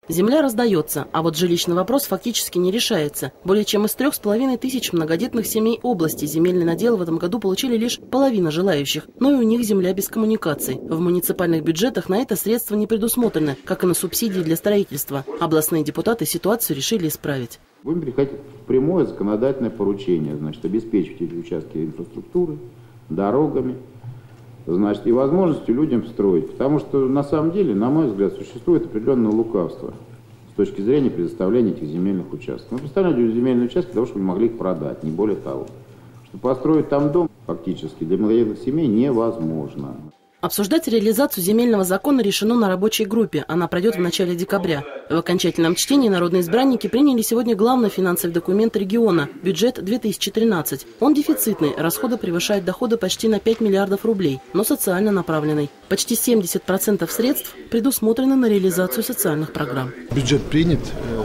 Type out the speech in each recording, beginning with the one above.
Земля раздается, а вот жилищный вопрос фактически не решается. Более чем из 3500 многодетных семей области земельный надел в этом году получили лишь половина желающих, но и у них земля без коммуникаций. В муниципальных бюджетах на это средства не предусмотрены, как и на субсидии для строительства. Областные депутаты ситуацию решили исправить. Будем переходить в прямое законодательное поручение, обеспечить эти участки инфраструктуры, дорогами, и возможностью людям строить. Потому что на самом деле, на мой взгляд, существует определенное лукавство с точки зрения предоставления этих земельных участков. Мы представляем земельные участки для того, чтобы могли их продать, не более того. Что построить там дом фактически для многодетных семей невозможно. Обсуждать реализацию земельного закона решено на рабочей группе. Она пройдет в начале декабря. В окончательном чтении народные избранники приняли сегодня главный финансовый документ региона – бюджет 2013. Он дефицитный, расходы превышают доходы почти на 5 миллиардов рублей, но социально направленный. Почти 70% средств предусмотрены на реализацию социальных программ. Бюджет принят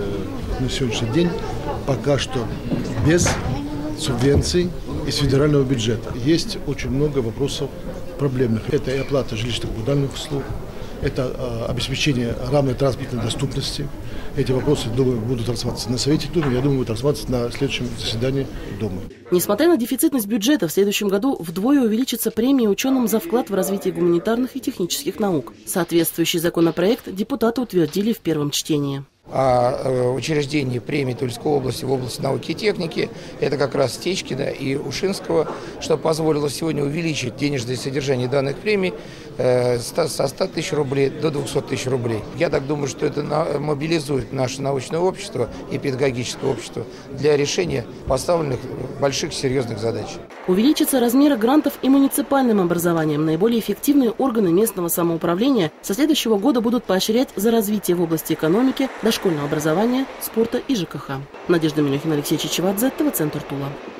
на сегодняшний день пока что без субвенций из федерального бюджета. Есть очень много вопросов проблемных. Это и оплата жилищно-коммунальных услуг, это обеспечение равной транспортной доступности. Эти вопросы, думаю, будут рассматриваться на Совете Думы, я думаю, будут рассматриваться на следующем заседании Думы. Несмотря на дефицитность бюджета, в следующем году вдвое увеличится премия ученым за вклад в развитие гуманитарных и технических наук. Соответствующий законопроект депутаты утвердили в первом чтении. О учреждении премии Тульской области в области науки и техники. Это как раз Стечкина и Ушинского, что позволило сегодня увеличить денежное содержание данных премий со 100 тысяч рублей до 200 тысяч рублей. Я так думаю, что это мобилизует наше научное общество и педагогическое общество для решения поставленных больших серьезных задач. Увеличатся размеры грантов и муниципальным образованием. Наиболее эффективные органы местного самоуправления со следующего года будут поощрять за развитие в области экономики, дошкольного образования, спорта и ЖКХ. Надежда Милюхина, Алексей Чичевадзе, ТВ-центр Тула.